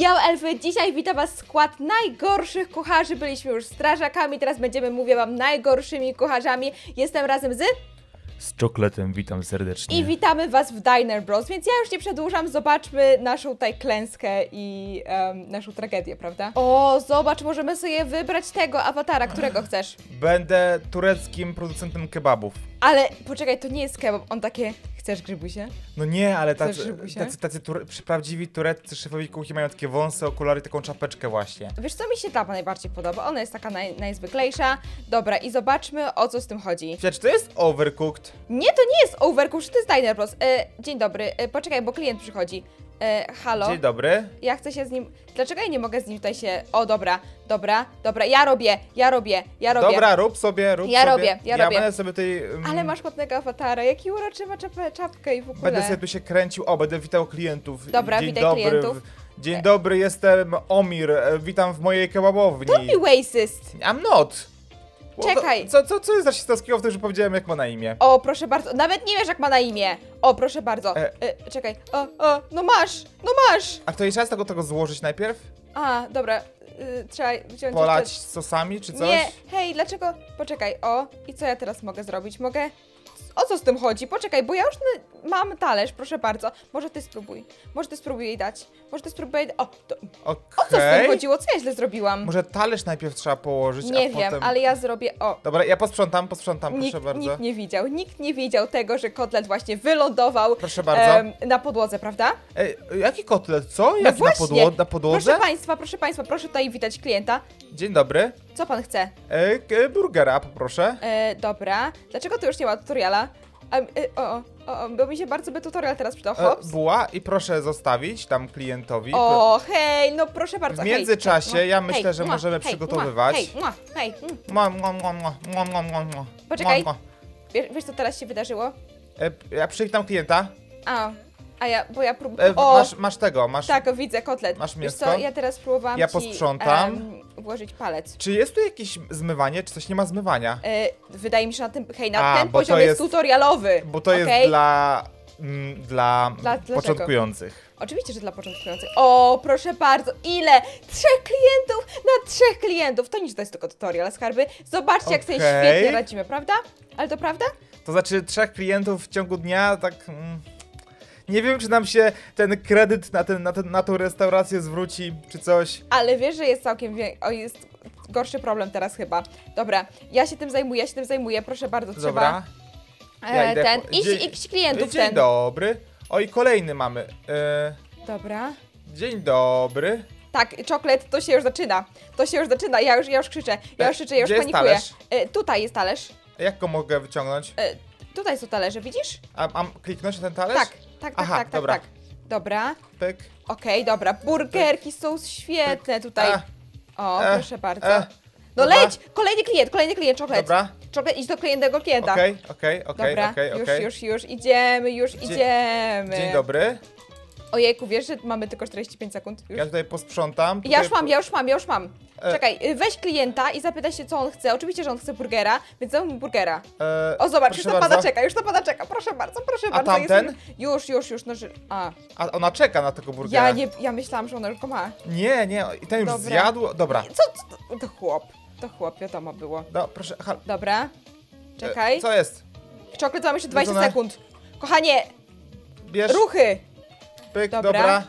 Elfy, dzisiaj wita was skład najgorszych kucharzy. Byliśmy już strażakami, teraz będziemy, mówię wam, najgorszymi kucharzami. Jestem razem z Czokletem, witam serdecznie. I witamy was w Diner Bros, więc ja już nie przedłużam, zobaczmy naszą tutaj klęskę i naszą tragedię, prawda? O, zobacz, możemy sobie wybrać tego awatara, którego chcesz. Będę tureckim producentem kebabów. Ale poczekaj, to nie jest kebab, on takie... Chcesz grzybusie? No nie, ale tacy prawdziwi tureccy szefowi kuchni mają takie wąsy, okulary, taką czapeczkę właśnie. Wiesz co, mi się ta najbardziej podoba, ona jest taka najzwyklejsza. Dobra, i zobaczmy, o co z tym chodzi. Czy to jest overcooked? Nie, to nie jest overcooked, to jest Diner Bros. Dzień dobry, poczekaj, bo klient przychodzi. Halo? Dzień dobry. Ja chcę się z nim... Dlaczego ja nie mogę z nim tutaj się... O, dobra, ja robię. Dobra, rób sobie. Ja robię. Będę sobie tutaj... Ale masz ładnego awatara, jaki uroczy ma czapkę i w ogóle. Będę sobie tu się kręcił, będę witał klientów. Dobra, Dzień witaj dobry. klientów. Dzień dobry, jestem Omir, witam w mojej kebabowni. To be racist. I'm not. Czekaj. Co jest rasistowskiego w tym, że powiedziałem, jak ma na imię? O, proszę bardzo, nawet nie wiesz, jak ma na imię. O, proszę bardzo. Czekaj. No masz. A to jest czas tego złożyć najpierw? A, dobra. Trzeba wziąć Polać jeszcze... sosami, czy coś? Nie, hej, dlaczego? Poczekaj, i co ja teraz mogę zrobić? O co z tym chodzi? Poczekaj, bo ja już mam talerz, proszę bardzo. Może ty spróbuj jej dać. O co z tym chodziło? Co ja źle zrobiłam? Może talerz najpierw trzeba położyć, Nie a wiem, potem... ale ja zrobię, Dobra, ja posprzątam, proszę bardzo. Nikt nie widział tego, że kotlet właśnie wylądował proszę bardzo. Na podłodze, prawda? Jaki kotlet? Co? Jak na podłodze? Proszę państwa, proszę tutaj witać klienta. Dzień dobry. Co pan chce? Burgera, poproszę. Dobra. Dlaczego tu już nie ma tutoriala? Bo mi się bardzo by tutorial teraz przydał. Hops. Buła i proszę zostawić tam klientowi. O, hej, no proszę bardzo. W międzyczasie ja myślę, że możemy przygotowywać. Hej. Mua. Poczekaj. Wiesz, co teraz się wydarzyło? Ja przywitam klienta. Bo ja próbuję... Masz tego, masz... Tak, widzę, kotlet. Masz mięsko? Wiesz co, ja teraz próbowałam Ja posprzątam. włożyć palec. Czy jest tu jakieś zmywanie, czy coś nie ma zmywania? Wydaje mi się, na ten bo poziom jest tutorialowy. Bo to jest dla początkujących. Oczywiście, że dla początkujących. O, proszę bardzo, ile? 3 klientów na 3 klientów. To nic, to jest tylko tutorial, skarby. Zobaczcie, jak sobie świetnie radzimy, prawda? Ale to prawda? To znaczy 3 klientów w ciągu dnia, tak... Nie wiem, czy nam się ten kredyt na tą restaurację zwróci, czy coś. Ale wiesz, że jest całkiem... jest gorszy problem teraz chyba. Dobra, ja się tym zajmuję, proszę bardzo, trzeba... Dobra. Iść klientów Dzień dobry. I kolejny mamy. Dobra. Dzień dobry. Tak, czoklet, to się już zaczyna. Ja już krzyczę, ja już panikuję. Tutaj jest talerz. Jak go mogę wyciągnąć? Tutaj są talerze, widzisz? A mam kliknąć na ten talerz? Tak. Dobra. Pyk. Okej, dobra. Burgerki są świetne tutaj. Proszę bardzo. No dobra. leć! Kolejny klient, czoklet. Dobra. Czoklet, idź do klienta. Okej. Dobra, już idziemy. Dzień dobry. Ojejku, wiesz, że mamy tylko 45 sekund? Już. Ja tutaj posprzątam. Ja już mam. Czekaj, weź klienta i zapytaj się, co on chce. Oczywiście, że on chce burgera, więc dam mu burgera. Zobacz, już na pana czeka. Proszę bardzo. A tamten? Już. A ona czeka na tego burgera. Ja myślałam, że ona już go ma. Nie, i ten już zjadł. Dobra. Co? To chłop, wiadomo było. Proszę, Dobra. Czekaj. Co jest? Czoklet, mam jeszcze 20 sekund. Kochanie, bierz. Ruchy. Pyk, dobra.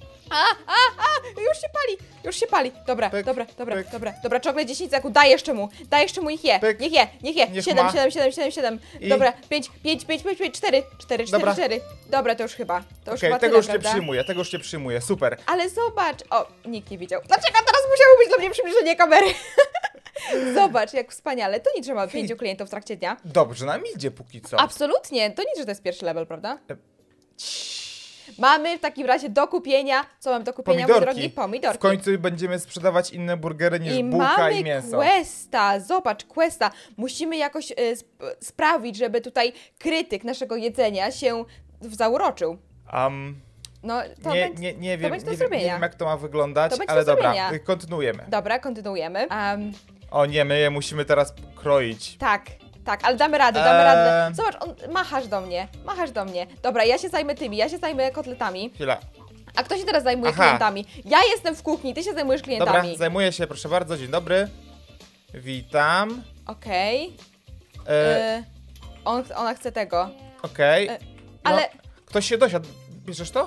Już się pali. Dobra. Pyk, Dobra, czoklet 10 sekund, daj jeszcze mu niech je. Pyk. Niech je. 7. Dobra, 5, 4. Dobra, to już chyba. Tego już nie przyjmuję, super. Ale zobacz, nikt nie widział. Dlaczego teraz musiało być dla mnie przybliżenie kamery? Zobacz, jak wspaniale. To nic, że mamy 5 klientów w trakcie dnia. Dobrze nam idzie póki co. Absolutnie, to nic, że to jest pierwszy level, prawda? Mamy w takim razie do kupienia. Co mamy do kupienia, mój drogi? Pomidorki. W końcu będziemy sprzedawać inne burgery niż bułka i mięso. Zobacz, questa. Musimy jakoś sprawić, żeby tutaj krytyk naszego jedzenia się zauroczył. No, nie wiem jak to ma wyglądać, ale dobra, kontynuujemy. Dobra, kontynuujemy. O nie, my je musimy teraz kroić. Tak, ale damy radę. Zobacz, machasz do mnie. Dobra, ja się zajmę kotletami. Chwila. A kto się teraz zajmuje Aha. klientami? Ja jestem w kuchni, ty się zajmujesz Dobra, klientami. zajmuję się, proszę bardzo, dzień dobry. Witam. Okej. E, Ona chce tego. Okej. e, No, ale- ktoś się dosiadł. Bierzesz to?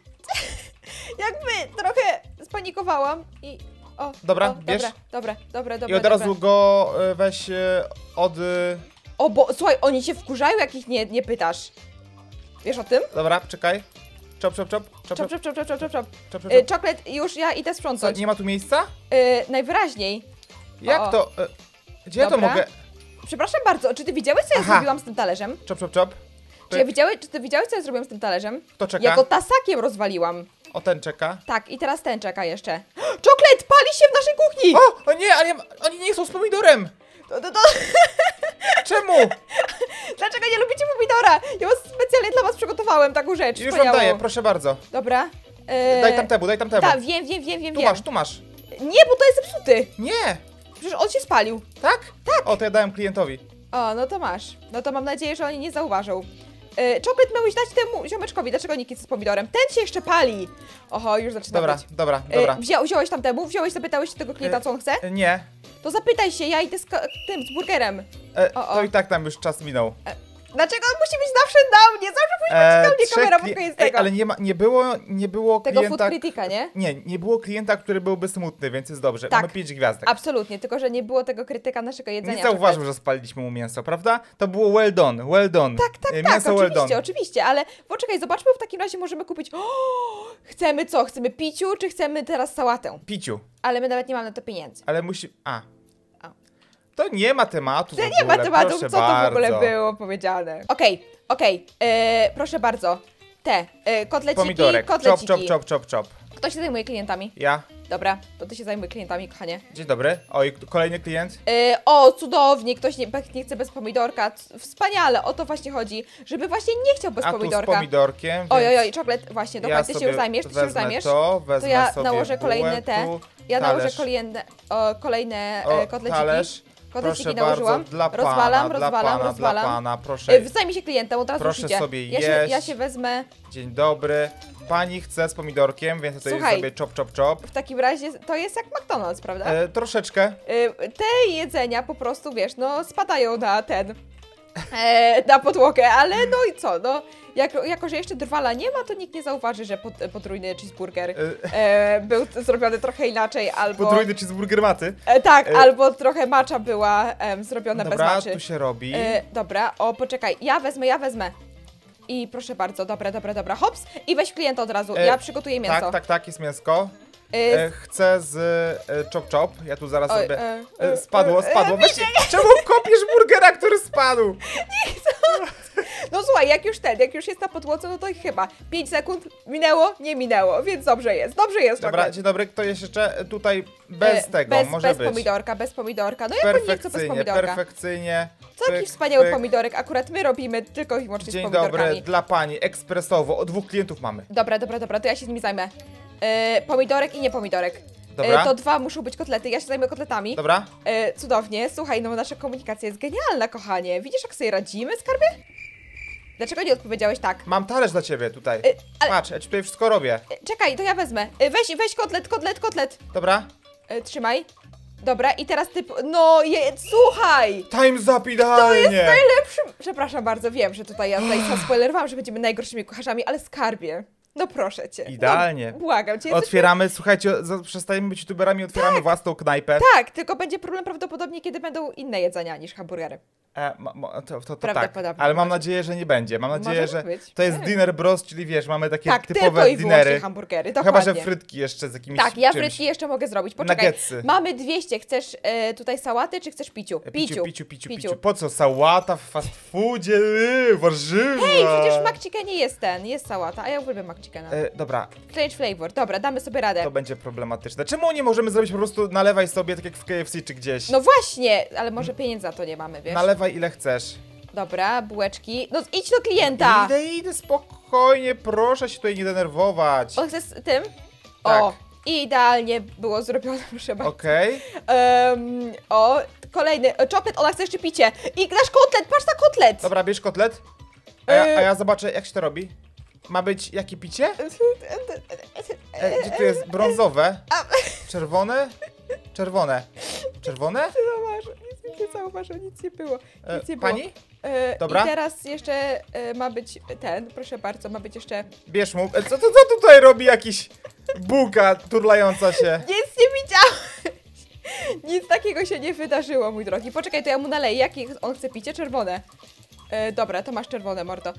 Jakby trochę spanikowałam i... O, Dobra, o, bierz. Dobra. I od razu go weź od... O, bo słuchaj, oni się wkurzają, jak ich nie pytasz. Wiesz o tym? Dobra, czekaj. Czop. Czop. Czoklet, już ja idę Co, sprzątać. nie ma tu miejsca? Najwyraźniej. Jak O. to? Gdzie ja to Dobra. mogę? Przepraszam bardzo, czy ty widziałeś, co ja Aha. zrobiłam z tym talerzem? Czop. Czy ty widziałeś, co ja zrobiłam z tym talerzem? Kto czeka? Ja go tasakiem rozwaliłam. O, ten czeka. Tak, i teraz ten czeka jeszcze. Czoklet, pali się w naszej kuchni! O nie, ale oni nie są z pomidorem! To... Czemu? Dlaczego nie lubicie pomidora? Ja was specjalnie dla was przygotowałem taką rzecz. Już wam wspaniałą. daję, proszę bardzo. Dobra. Daj tamtemu. Tak, wiem. Tu masz. Nie, bo to jest zepsuty. Nie! Przecież on się spalił. Tak? Tak. O, to ja dałem klientowi. O, no to masz. No to mam nadzieję, że oni nie zauważą. Czoklet miałeś dać temu ziomeczkowi. Dlaczego nikt jest z pomidorem? Ten się jeszcze pali. Oho, już zaczyna być. Dobra. Wziąłeś tamtemu? Zapytałeś się tego klienta, co on chce? Nie. To zapytaj się, ja idę z burgerem. To i tak tam już czas minął. Dlaczego on musi być zawsze na mnie? Zawsze musi być na mnie kamera, bo jest tego. Ale nie było Tego klienta... food critica, nie? Nie było klienta, który byłby smutny, więc jest dobrze. Tak. Mamy 5 gwiazdek. Absolutnie, tylko że nie było tego krytyka naszego jedzenia. Nie zauważył, że spaliliśmy mu mięso, prawda? To było well done. Tak, Mięso well done. oczywiście, ale poczekaj, zobaczmy, w takim razie możemy kupić... O, chcemy co? Chcemy piciu, czy chcemy teraz sałatę? Piciu. Ale my nawet nie mamy na to pieniędzy. Ale musi... To nie ma tematu To w nie ma ogóle, tematu, proszę co to w ogóle bardzo. było powiedziane. Okej, proszę bardzo. Kotleciki, Pomidorek. kotleciki. Chop. Kto się zajmuje klientami? Ja. Dobra, to ty się zajmuj klientami, kochanie. Dzień dobry. Oj, kolejny klient. O, cudownie, ktoś nie chce bez pomidorka. Wspaniale, o to właśnie chodzi, żeby właśnie nie chciał bez A tu z pomidorka. pomidorkiem, więc Oj, czoklet, właśnie, dobra, ja ty się sobie już zajmiesz, wezmę to wezmę ja sobie nałożę kolejne bułek, Ja nałożę talerz. kolejne O, kotleciki. talerz. Kotleciki Proszę nałożyłam. bardzo, dla pana, rozwalam. dla pana, proszę. Zajmij się klientem, od razu Proszę już idzie. sobie Ja jeść. się wezmę. Dzień dobry. Pani chce z pomidorkiem, więc ja tutaj Słuchaj. sobie chop. W takim razie to jest jak McDonald's, prawda? Troszeczkę. Te jedzenia po prostu, wiesz, no spadają na na podłogę, ale no i co, no jako że jeszcze drwala nie ma, to nikt nie zauważy, że potrójny cheeseburger był zrobiony trochę inaczej, albo... Podrójny cheeseburger maty. Tak, albo trochę macza była zrobiona bez Dobra, maczy. tu się robi. Dobra, poczekaj, ja wezmę. I proszę bardzo, dobra, hops. I weź klienta od razu, ja przygotuję mięso. Tak, jest mięsko. Y, Chcę z chop. Ja tu zaraz Oj, sobie... Spadło. Weź, czemu kopiesz burgera, który spadł? No słuchaj, jak już jest na podłodze, no to chyba 5 sekund minęło, nie minęło, więc dobrze jest. Dobra, czoklet. dzień dobry, kto jest jeszcze tutaj bez tego, może być. Bez pomidorka, no ja nie chcę bez pomidorka. Perfekcyjnie. Co jakiś wspaniały pomidorek, akurat my robimy tylko i wyłącznie z Dzień pomidorkami. dobry, dla pani, ekspresowo, 2 klientów mamy. Dobra, to ja się z nimi zajmę. Pomidorek i nie pomidorek. Dobra. To 2 muszą być kotlety, ja się zajmę kotletami. Dobra? Cudownie, słuchaj, no nasza komunikacja jest genialna, kochanie. Widzisz, jak sobie radzimy, skarbie? Dlaczego nie odpowiedziałeś tak? Mam talerz dla ciebie tutaj. ale- Patrz, ja ci tutaj wszystko robię. Czekaj, to ja wezmę. Weź kotlet. Dobra? Trzymaj. Dobra, i teraz ty... No, słuchaj! Time's up To idealnie! jest najlepszy... Przepraszam bardzo, wiem, że ja tutaj spoilerowałam, że będziemy najgorszymi kucharzami, ale skarbie. No proszę cię. Idealnie. No, błagam cię. Otwieramy, słuchajcie, przestajemy być youtuberami, otwieramy własną knajpę. Tak, tylko będzie problem prawdopodobnie, kiedy będą inne jedzenia niż hamburgery. To tak, Prawdopodobnie ale mam może. nadzieję, że nie będzie. Mam nadzieję, Może że być. to jest Nie. dinner bros, czyli wiesz, mamy takie Tak, tylko typowe i wyłącznie dinery. hamburgery, Chyba, dokładnie. że frytki jeszcze z jakimiś Tak, ja czymś. frytki jeszcze mogę zrobić. Poczekaj, Nuggetsy. mamy 200. Chcesz tutaj sałaty, czy chcesz piciu? Piciu. Po co? Sałata w fast foodzie, warzywa. Hej, przecież w McChickenie jest sałata, a ja uwielbiam McChickena. Dobra, Strange flavor, dobra, damy sobie radę. to będzie problematyczne. Czemu nie możemy zrobić po prostu nalewaj sobie, tak jak w KFC czy gdzieś? No właśnie, ale może pieniędzy za to nie mamy, wiesz? Nalewaj ile chcesz. Dobra, bułeczki. No idź do klienta! Idę spokojnie, proszę się tutaj nie denerwować. On chce z tym? Tak. O, idealnie było zrobione, proszę bardzo. Okej. Kolejny, czoklet, ona chce jeszcze picie. I nasz kotlet, patrz na kotlet! Dobra, bierz kotlet. A ja zobaczę, jak się to robi. Ma być jakie picie? Gdzie tu jest brązowe? Czerwone? Czerwone. Czerwone? Nic nie zauważył, nic nie było. Nic nie było. Pani? Dobra. I teraz jeszcze ma być ten, proszę bardzo, ma być jeszcze... Bierz mu. Co tutaj robi jakiś bułka turlająca się? Nic nie widziałeś! Nic takiego się nie wydarzyło, mój drogi. Poczekaj, to ja mu naleję. Jakie on chce picie? Czerwone. Dobra, to masz czerwone, mordo.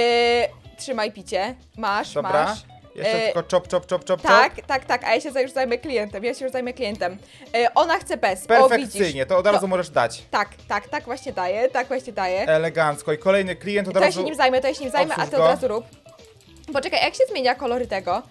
Trzymaj picie. Masz, Dobra. masz. Jeszcze tylko chop. Tak, a ja się już zajmę klientem. Ona chce bez. O, Perfekcyjnie, widzisz. to od razu możesz dać. Tak właśnie daję. Elegancko. I kolejny klient od To ja razu... się nim zajmę, a ty go. od razu rób. Poczekaj, a jak się zmienia kolory tego?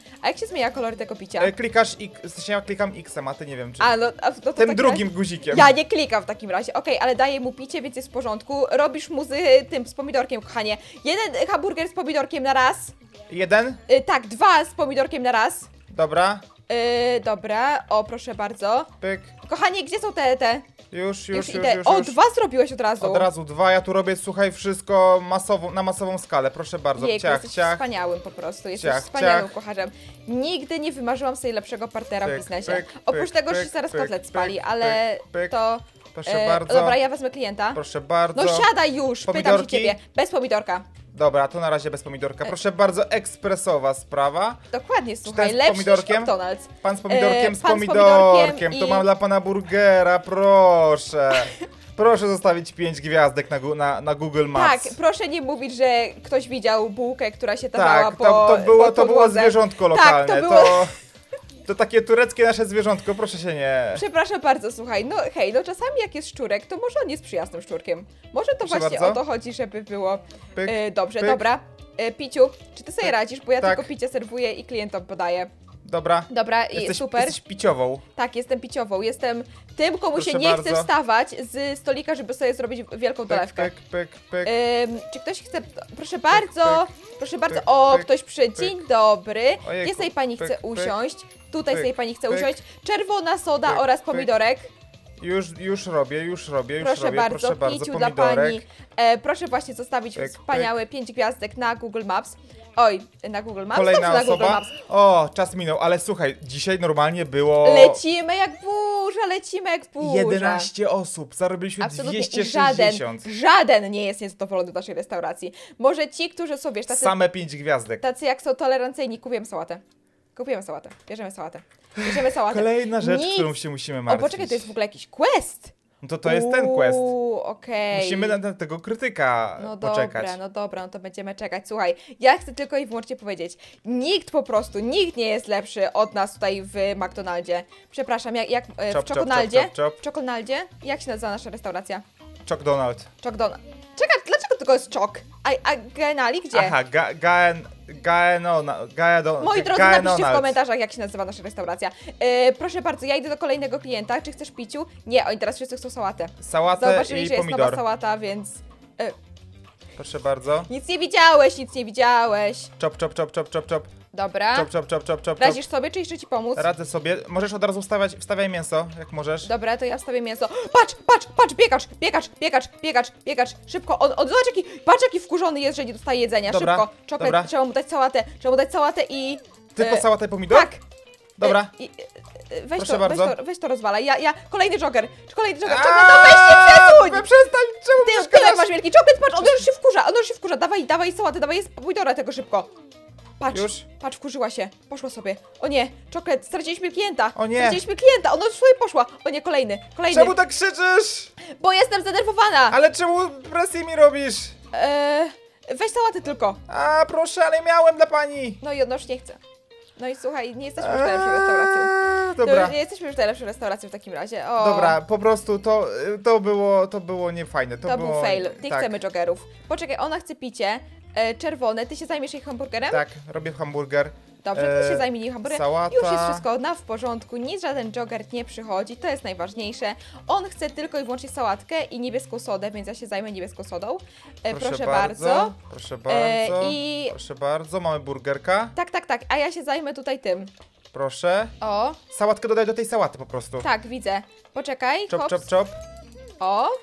Picia? Klikasz X, ja klikam X-em, a ty nie wiem czy... No to w Tym takim drugim guzikiem. Ja nie klikam w takim razie. Okej, ale daję mu picie, więc jest w porządku. Robisz mu z pomidorkiem, kochanie. Jeden hamburger z pomidorkiem na raz. Jeden? Tak, 2 z pomidorkiem na raz. Dobra. Dobra, o proszę bardzo. Pyk. Kochanie, gdzie są te? Już. Idę. O, 2 zrobiłeś od razu. Od razu 2, ja tu robię, słuchaj, wszystko na masową skalę, proszę bardzo. Jejku, Ciach, jesteś wspaniałym po prostu, jesteś Ciach, wspaniałym ciach. kucharzem. Nigdy nie wymarzyłam sobie lepszego partnera w Pyk, biznesie. pyk, Oprócz pyk, tego, że pyk, się zaraz pyk, kotlet pyk, spali, pyk, ale pyk. to... Proszę bardzo. Dobra, ja wezmę klienta. Proszę bardzo. No siadaj już, pytam się Pomidorki? ciebie. Bez pomidorka. Dobra, to na razie bez pomidorka. Proszę bardzo, ekspresowa sprawa. Dokładnie, słuchaj, ten z lepszy pomidorkiem? niż McDonald's. Pan z pomidorkiem, z pan z pomidorkiem. pomidorkiem To i- mam dla pana burgera, proszę. Proszę zostawić 5 gwiazdek na Google Maps. Tak, proszę nie mówić, że ktoś widział bułkę, która się tarzała Tak, po to było po podłodze. zwierzątko Tak, lokalne. to było- To takie tureckie nasze zwierzątko, proszę się nie... Przepraszam bardzo, słuchaj, no hej, no czasami jak jest szczurek, to może on jest przyjaznym szczurkiem. Może to Proszę właśnie bardzo. o to chodzi, żeby było Pyk, dobrze, pyk. dobra. Piciu, czy ty sobie Pyk. radzisz, bo ja Tak. tylko picie serwuję i klientom podaję. Dobra. Dobra, i super. Jesteś piciową. Tak, jestem piciową, jestem tym, komu Proszę się nie chce bardzo. wstawać z stolika, żeby sobie zrobić wielką dolewkę. Pyk. Czy ktoś chce... Proszę bardzo, pyk, bardzo. pyk, O, pyk, ktoś przyszedł. pyk. Dzień dobry. Ojejku, Gdzie sobie pani pyk, chce pyk, usiąść? Tutaj pyk, sobie pani chce pyk, usiąść. Czerwona soda pyk, oraz pyk. pomidorek. Już robię. Proszę bardzo, piciu dla pomidorek. pani. Proszę właśnie zostawić Pyk, wspaniałe 5 gwiazdek na Google Maps. Oj, na Google Maps? Kolejna Dobrze, na Google osoba. Maps. O, czas minął, ale słuchaj, dzisiaj normalnie było... Lecimy jak burza. 11 osób, zarobiliśmy Absolutnie. I 260. żaden nie jest niezadowolony w naszej restauracji. Może ci, którzy są, wiesz, Same 5 gwiazdek. tacy jak są tolerancyjni, kupujemy sałatę. Bierzemy sałatę. Kolejna rzecz, Nic. którą się musimy O, martwić. poczekaj, to jest w ogóle jakiś quest. No to jest ten quest. Okej. Musimy na tego krytyka No poczekać. dobra, no to będziemy czekać. Słuchaj, ja chcę tylko i wyłącznie powiedzieć, nikt nie jest lepszy od nas tutaj w McDonaldzie. Przepraszam, jak Chop, w Czokonaldzie? chop, chop, chop. W Czokonaldzie? Jak się nazywa nasza restauracja? Chuck Donald. Czokdonald. Czekaj, dlaczego tylko jest czok? A Genali gdzie? Aha, Moi drodzy, napiszcie w komentarzach, jak się nazywa nasza restauracja. Proszę bardzo, ja idę do kolejnego klienta. Czy chcesz piciu? Nie, oni teraz wszyscy chcą sałatę. Sałatę Zauważyli, i że jest nowa pomidor. sałata, więc... Proszę bardzo. Nic nie widziałeś. Chop. Dobra. Chop. Radzisz sobie, czy jeszcze ci pomóc? Radzę sobie. Możesz od razu wstawiaj mięso, jak możesz. Dobra, to ja wstawię mięso. Patrz, biegacz. Szybko, on zobacz jaki wkurzony jest, że nie dostaje jedzenia. Dobra, Szybko, czoklet, dobra. trzeba mu dać sałatę i... Tylko sałatę i pomidor? Tak. Dobra. Weź bardzo. weź to rozwalaj. Kolejny jogger. Czoklet, no Aaa, weź się przesuń! Przestań, czemu Ty przeszkadzasz? tyłek masz wielki czoklet, patrz, on już się wkurza. Dawaj sałatę, dawaj pomidora tego szybko. Patrz, Już? patrz, wkurzyła się. Poszła sobie. O nie, czoklet, straciliśmy klienta. O nie. Straciliśmy klienta, ona już sobie poszła. O nie, kolejny. Czemu tak krzyczysz? Bo jestem zdenerwowana. Ale czemu presję mi robisz? Weź sałatę tylko. A, proszę, ale miałem dla pani. No i ona już nie chce. No i słuchaj, nie jesteśmy już najlepszą restauracją. Dobra. Nie jesteśmy już najlepszą restauracją w takim razie. O, Dobra, po prostu to było niefajne. To był fail. Nie tak, chcemy joggerów. Poczekaj, ona chce picie. Czerwone, ty się zajmiesz jej hamburgerem? Tak, robię hamburger. Dobrze, ty się zajmij jej hamburgerem. Sałata. Już jest wszystko w porządku, nic żaden jogger nie przychodzi, to jest najważniejsze. On chce tylko i wyłącznie sałatkę i niebieską sodę, więc ja się zajmę niebieską sodą. Proszę bardzo. Proszę bardzo. I- Proszę bardzo, mamy burgerka. Tak, a ja się zajmę tutaj tym. Proszę. O, Sałatkę dodaj do tej sałaty po prostu. tak, widzę. Poczekaj, Chop, hops. chop, chop. O,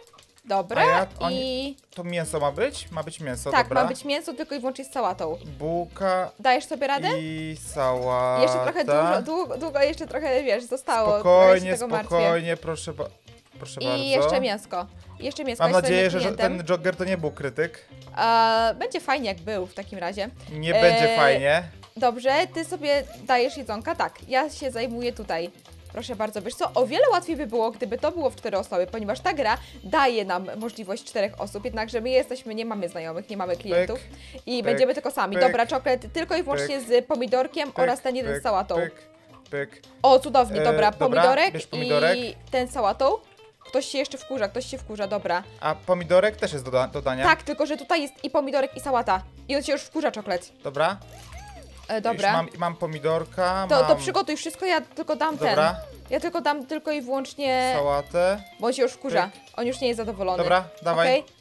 Dobra, A ja- i... To mięso ma być? Ma być mięso, Tak, dobra. ma być mięso tylko i wyłącznie z sałatą. Bułka Dajesz sobie radę? i sałata. Jeszcze trochę długo jeszcze trochę, wiesz, zostało. Trochę Spokojnie, się tego martwię. spokojnie, proszę bardzo. I jeszcze mięsko. Jeszcze mięsko. Mam jest nadzieję, swoim że klientem. ten jogger to nie był krytyk. Będzie fajnie, jak był w takim razie. Nie będzie fajnie. Dobrze, ty sobie dajesz jedzonka? Tak, ja się zajmuję tutaj. Proszę bardzo, wiesz co, o wiele łatwiej by było, gdyby to było w 4 osoby, ponieważ ta gra daje nam możliwość 4 osób, jednakże my nie mamy znajomych, nie mamy klientów i będziemy tylko sami. pyk, Dobra, czoklet tylko i wyłącznie z pomidorkiem oraz ten jeden z sałatą. Pyk. O, cudownie, dobra, pomidorek bierz pomidorek. i ten z sałatą. Ktoś się jeszcze wkurza, dobra. A pomidorek też jest do dodania? Tak, tylko że tutaj jest i pomidorek i sałata. I on się już wkurza, czoklet. Dobra. Dobra. Już mam pomidorka, To przygotuj wszystko, ja tylko dam Dobra. Ja tylko dam tylko i wyłącznie... Sałatę. Bo on się już wkurza. On już nie jest zadowolony. Dobra, dawaj. Okej?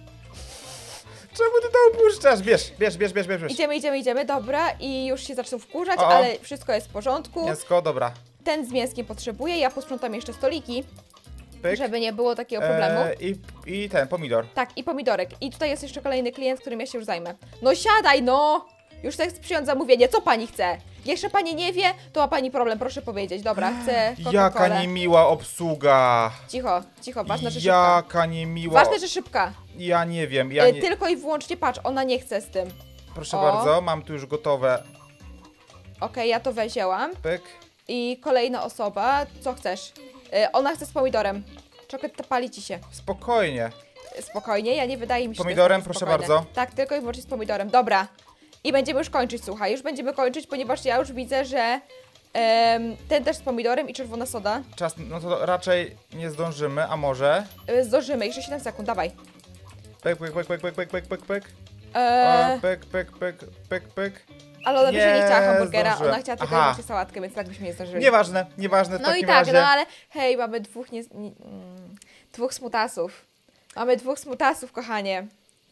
Czemu ty to opuszczasz? Bierz. Idziemy, dobra. I już się zaczną wkurzać, O. ale wszystko jest w porządku. Mięsko, dobra. Ten z mięskiem potrzebuje, ja posprzątam jeszcze stoliki, Pyk. żeby nie było takiego problemu. I ten pomidor. Tak, i pomidorek. I tutaj jest jeszcze kolejny klient, którym ja się już zajmę. No siadaj, no! Już chcę przyjąć zamówienie. Co pani chce? Jeszcze pani nie wie, to ma pani problem, proszę powiedzieć. Dobra, chcę Jaka Coca-Colę. niemiła obsługa. Cicho, ważne, że szybka. Jaka niemiła. Ważne, że szybka. Ja nie wiem, Tylko i wyłącznie, patrz, ona nie chce z tym. Proszę O. bardzo, mam tu już gotowe. Okej, ja to wzięłam. Pyk. I kolejna osoba, co chcesz? Ona chce z pomidorem. Czoklet to pali ci się. Spokojnie. Spokojnie, ja nie wydaje mi się, Pomidorem, że to jest proszę takie spokojne. bardzo. Tak, tylko i wyłącznie z pomidorem. Dobra. I będziemy już kończyć, słuchaj. Już będziemy kończyć, ponieważ ja już widzę, że ten też z pomidorem i czerwona soda. Czas, no to raczej nie zdążymy, a może? Zdążymy, jeszcze 7 sekund, dawaj. Pyk. Pyk. Ale ona by się nie chciała Nie hamburgera, zdążyłem. ona chciała tylko i Aha. wyłącznie sałatkę, więc tak byśmy nie zdążyli. Nieważne w No takim i tak, razie. no ale hej, mamy dwóch smutasów. Mamy 2 smutasów, kochanie.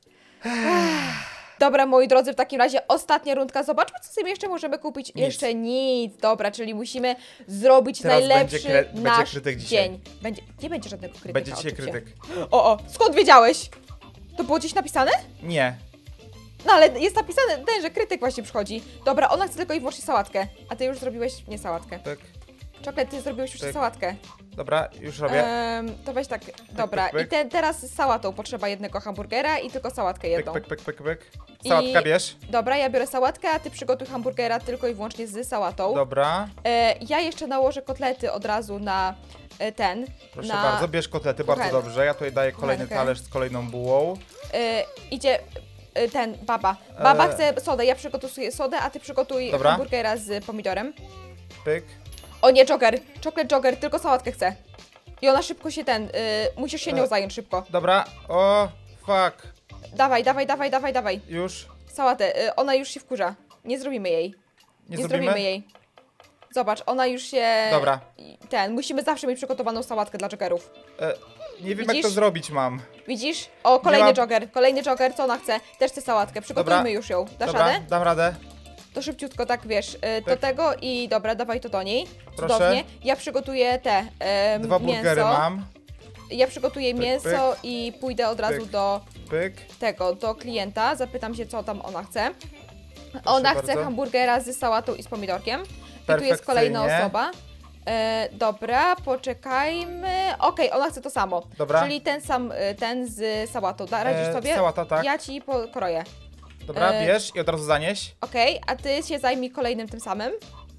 Dobra, moi drodzy, w takim razie ostatnia rundka. Zobaczmy, co sobie jeszcze możemy kupić. Jeszcze nic. Dobra, czyli musimy zrobić Teraz najlepszy będzie nasz krytyk dzisiaj. dzień. Nie będzie żadnego krytyka. Będzie dzisiaj oczywiście. krytyk. O, skąd wiedziałeś? To było gdzieś napisane? Nie. No ale jest napisane, że krytyk właśnie przychodzi. Dobra, ona chce tylko i wyłącznie sałatkę. A ty już zrobiłeś nie sałatkę. Pyk. Czoklet, ty zrobiłeś już Pyk. sałatkę. Dobra, już robię. To weź tak, dobra. pyk. I teraz z sałatą potrzeba jednego hamburgera i tylko sałatkę jedną. Pyk. Sałatka bierz. Dobra, ja biorę sałatkę, a ty przygotuj hamburgera tylko i wyłącznie z sałatą. Dobra. Ja jeszcze nałożę kotlety od razu na ten. Proszę na, bardzo, bierz kotlety, bardzo kuchenkę. dobrze. Ja tutaj daję kolejny Kuchenkę. talerz z kolejną bułą. Idzie ten, baba. Baba chce sodę, ja przygotuję sodę, a ty przygotuj Dobra. hamburgera z pomidorem. Pyk. O nie, jogger, czoklet jogger, tylko sałatkę chce. I ona szybko się musisz się nią zająć szybko. Dobra. O, fuck. Dawaj. Już. Sałatę, ona już się wkurza. Nie zrobimy jej. Nie zrobimy zrobimy? jej. Zobacz, ona już się... Dobra. Musimy zawsze mieć przygotowaną sałatkę dla joggerów. Nie wiem, Widzisz? jak to zrobić mam. Widzisz? O, kolejny mam- kolejny jogger, co ona chce? Też chce sałatkę, przygotujmy Dobra. już ją. Dasz Dobra, radę? dam radę. To szybciutko, tak wiesz, do Tak. tego i dobra, dawaj to do niej. Proszę. Cudownie. Ja przygotuję te 2 burgery mięso. mam. Ja przygotuję Pyk, mięso i pójdę od razu Pyk. do Pyk. do klienta, zapytam się, co tam ona chce. Ona chce bardzo. hamburgera z sałatą i z pomidorkiem. I tu jest kolejna Perfekcyjnie. osoba. Dobra, poczekajmy. Okej, ona chce to samo. Dobra. Czyli ten sam, ten z sałatą. Radzisz sobie? Sałata, tak. Ja ci pokroję. Dobra, e, bierz i od razu zanieś. Okej, a ty się zajmij kolejnym tym samym.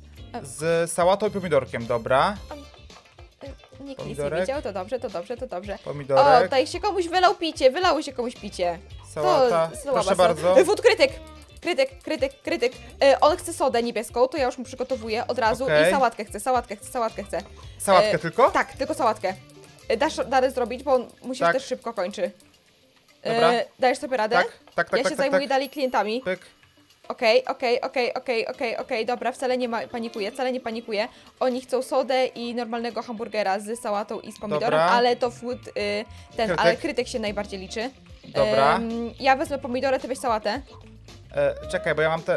Z sałatą i pomidorkiem, dobra. Nikt nic nie Pomidorek. wiedział, to dobrze. O, Pomidorek, tutaj się komuś wylał picie, wylało się komuś picie. sałata. To słaba Proszę są. bardzo. Food krytyk. On chce sodę niebieską, to ja już mu przygotowuję od razu Okej. i sałatkę chce. Sałatkę tylko? Tak, tylko sałatkę. Dasz radę zrobić, bo on musi Tak. też szybko kończy. Dobra. Dajesz sobie radę? Tak, Ja się zajmuję dalej klientami. Pyk. Okej, dobra, wcale nie panikuję. Oni chcą sodę i normalnego hamburgera z sałatą i z pomidorem, Dobra. ale to Krytyk. ale krytyk się najbardziej liczy. Dobra. Ja wezmę pomidory, ty weź sałatę. Czekaj, bo ja mam te...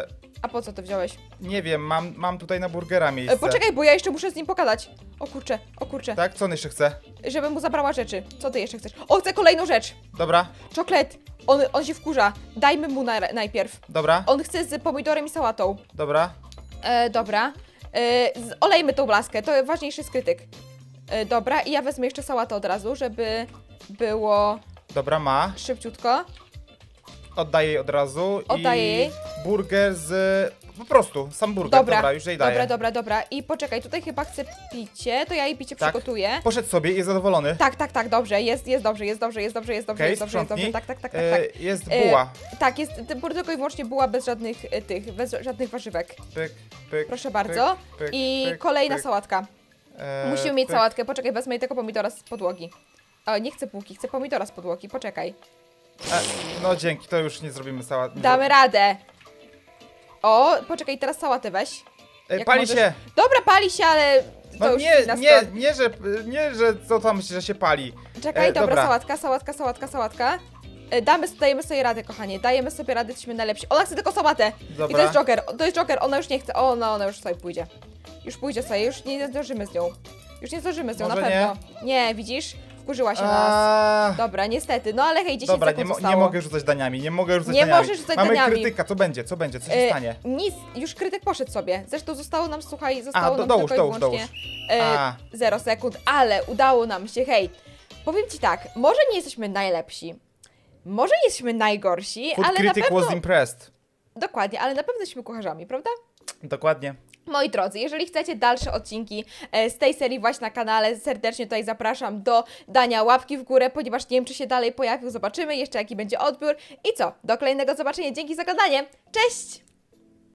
A po co to wziąłeś? Nie wiem, mam tutaj na burgera miejsce. Poczekaj, bo ja jeszcze muszę z nim pogadać. O kurczę. Tak? Co on jeszcze chce? Żebym mu zabrała rzeczy. Co ty jeszcze chcesz? O, chcę kolejną rzecz. Dobra, Czoklet. On się wkurza. Dajmy mu najpierw. dobra, On chce z pomidorem i sałatą. dobra. Dobra. Olejmy tą blaskę, to ważniejszy skrytyk. Dobra, i ja wezmę jeszcze sałatę od razu, żeby było Dobra, ma. szybciutko. Oddaję jej od razu. Oddaję I jej. burger z... Po prostu, sam burger. Dobra, już jej daję. Dobra. I poczekaj, tutaj chyba chcę picie, to ja jej picie Tak. przygotuję. Poszedł sobie i jest zadowolony. Tak, dobrze, jest dobrze. Okej, sprzątnij. Tak. Jest buła. Tak, jest tylko i wyłącznie buła bez żadnych bez żadnych warzywek. Pyk, Proszę bardzo. pyk, I pyk, kolejna pyk. sałatka. Musimy mieć pyk. sałatkę. Poczekaj, wezmę jej tego pomidora z podłogi. O, nie chcę bułki, chcę pomidora z podłogi. Poczekaj. No dzięki, to już nie zrobimy sałat. Damy radę. O, poczekaj, teraz sałatę weź. jak Pali możesz. się! Dobra, pali się, ale to No już nie, inna nie, sprawa. nie, że co tam że się pali. Czekaj, dobra, dobra. sałatka. Dajemy sobie radę, kochanie. Dajemy sobie radę, jesteśmy najlepsi. Ona chce tylko sałatę. Dobra. I to jest Joker, ona już nie chce. Ona już sobie pójdzie. Już pójdzie sobie, już nie zdążymy z nią. Może na pewno. Nie, widzisz? Wkurzyła się na nas. A, Dobra, niestety. No ale hej, 10 Dobra, sekund nie zostało. mogę rzucać daniami, nie mogę rzucać Nie daniami. możesz rzucać Mamy daniami. krytyka, co będzie, co się stanie? Nic, już krytyk poszedł sobie. Zresztą zostało nam, słuchaj, zostało nam dołóż, tylko i wyłącznie 0 sekund, ale udało nam się, hej. Powiem ci tak, może nie jesteśmy najlepsi, może nie jesteśmy najgorsi, Food ale na critic pewno... was impressed. Dokładnie, ale na pewno jesteśmy kucharzami, prawda? Dokładnie. Moi drodzy, jeżeli chcecie dalsze odcinki z tej serii właśnie na kanale, serdecznie tutaj zapraszam do dania łapki w górę, ponieważ nie wiem, czy się dalej pojawił, zobaczymy jeszcze jaki będzie odbiór. I co? Do kolejnego zobaczenia, dzięki za oglądanie, cześć!